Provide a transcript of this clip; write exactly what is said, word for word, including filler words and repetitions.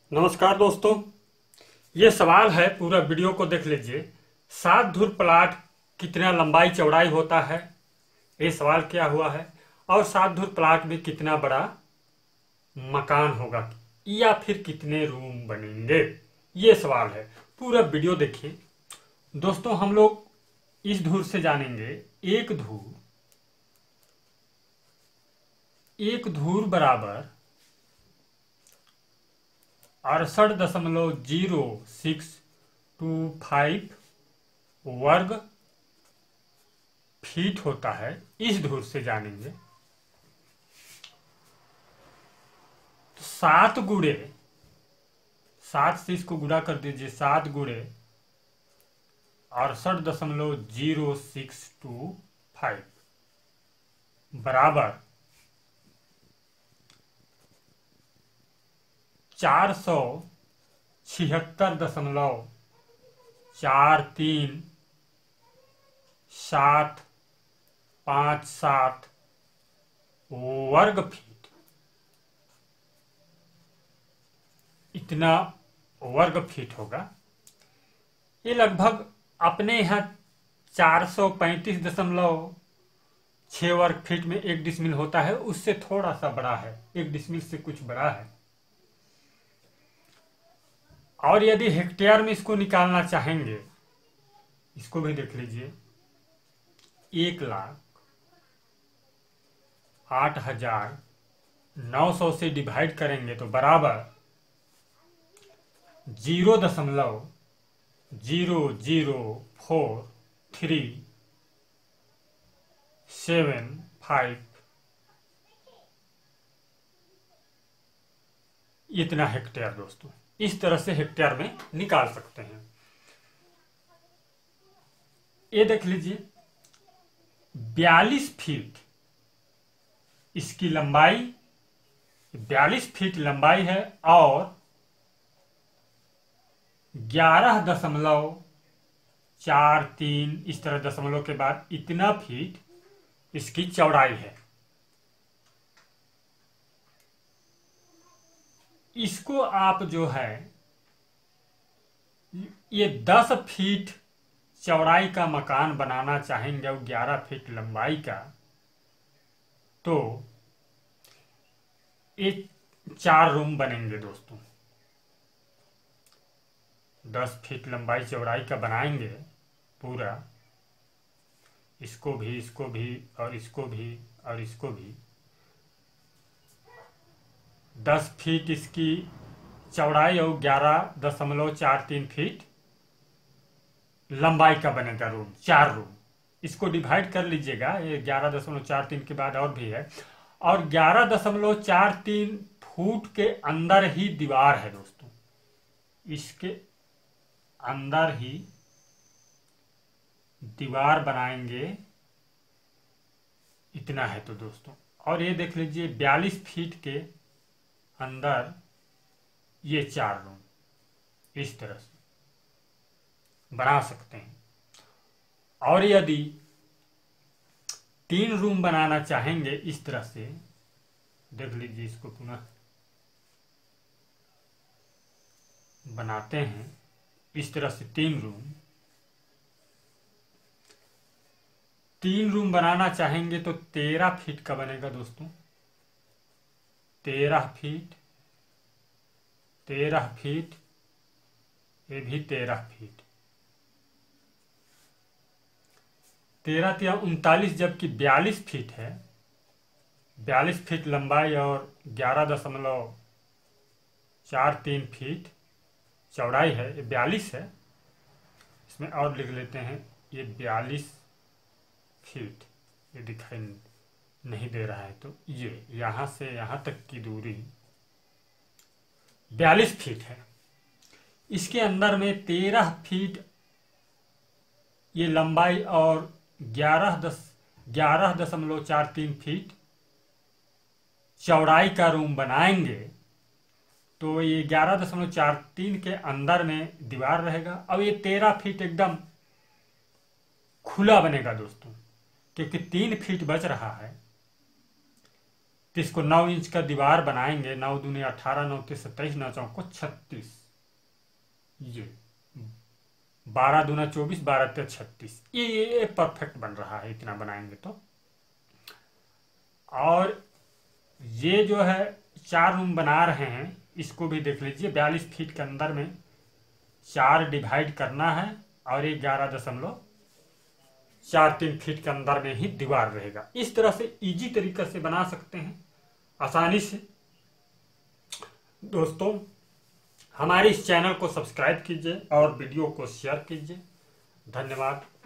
नमस्कार दोस्तों। ये सवाल है, पूरा वीडियो को देख लीजिए। सात धुर प्लाट कितना लंबाई चौड़ाई होता है, ये सवाल क्या हुआ है। और सात धुर प्लाट में कितना बड़ा मकान होगा या फिर कितने रूम बनेंगे, ये सवाल है। पूरा वीडियो देखिए दोस्तों। हम लोग इस धुर से जानेंगे एक धुर एक धुर बराबर अड़सठ दशमलव जीरो सिक्स टू फाइव वर्ग फीट होता है। इस धुर से जानेंगे तो सात गुणे सात से इसको गुणा कर दीजिए। सात गुणे अड़सठ दशमलव जीरो सिक्स टू फाइव बराबर चार सौ छिहत्तर दशमलव चार तीन सात पांच सात वर्ग फीट, इतना वर्ग फीट होगा। ये लगभग अपने यहाँ चार सौ पैंतीस दशमलव छह वर्ग फीट में एक डिसमिल होता है, उससे थोड़ा सा बड़ा है, एक डिसमिल से कुछ बड़ा है। और यदि हेक्टेयर में इसको निकालना चाहेंगे, इसको भी देख लीजिए। एक लाख आठ हजार नौ सौ से डिवाइड करेंगे तो बराबर जीरो दशमलव zero zero four three seven five, इतना हेक्टेयर दोस्तों। इस तरह से हेक्टेयर में निकाल सकते हैं। ये देख लीजिए, बयालीस फीट इसकी लंबाई, बयालीस फीट लंबाई है और ग्यारह दशमलव चार तीन, इस तरह दशमलव के बाद इतना फीट इसकी चौड़ाई है। इसको आप जो है ये दस फीट चौड़ाई का मकान बनाना चाहेंगे और ग्यारह फीट लंबाई का, तो ये चार रूम बनेंगे दोस्तों। दस फीट लंबाई चौड़ाई का बनाएंगे पूरा, इसको भी इसको भी और इसको भी और इसको भी। दस फीट इसकी चौड़ाई और ग्यारह दशमलव चार तीन फीट लंबाई का बनेगा रूम, चार रूम। इसको डिवाइड कर लीजिएगा, ये ग्यारह दशमलव चार तीन के बाद और भी है। और ग्यारह दशमलव चार तीन फुट के अंदर ही दीवार है दोस्तों, इसके अंदर ही दीवार बनाएंगे, इतना है तो दोस्तों। और ये देख लीजिए, बयालीस फीट के अंदर ये चार रूम इस तरह से बना सकते हैं। और यदि तीन रूम बनाना चाहेंगे इस तरह से, देख लीजिए, इसको पुनः बनाते हैं इस तरह से। तीन रूम तीन रूम बनाना चाहेंगे तो तेरह फीट का बनेगा दोस्तों। तेरह फीट तेरह फीट ये भी तेरह फीट, तेरह तेरह उनतालीस, जबकि बयालीस फीट है। बयालीस फीट लंबाई और ग्यारह दशमलव चार तीन फीट चौड़ाई है, ये बयालीस है। इसमें और लिख लेते हैं, ये बयालीस फीट, ये दिखाई नहीं दे रहा है तो ये यहां से यहां तक की दूरी बयालीस फीट है। इसके अंदर में तेरह फीट ये लंबाई और ग्यारह दस ग्यारह दशमलव चार तीन फीट चौड़ाई का रूम बनाएंगे तो ये ग्यारह दशमलव चार तीन के अंदर में दीवार रहेगा। अब ये तेरह फीट एकदम खुला बनेगा दोस्तों, क्योंकि तीन फीट बच रहा है। तो इसको नौ इंच का दीवार बनाएंगे। नौ दूनी अठारह, नौ तीस सत्ताईस, नौ चौको छत्तीस, ये बारह दूना चौबीस, बारह तेरह छत्तीस, ये ये परफेक्ट बन रहा है इतना बनाएंगे तो। और ये जो है चार रूम बना रहे हैं, इसको भी देख लीजिए। बयालीस फीट के अंदर में चार डिवाइड करना है और ये ग्यारह दशमलव चार तीन फीट के अंदर में ही दीवार रहेगा। इस तरह से इजी तरीके से बना सकते हैं आसानी से। दोस्तों, हमारे इस चैनल को सब्सक्राइब कीजिए और वीडियो को शेयर कीजिए। धन्यवाद।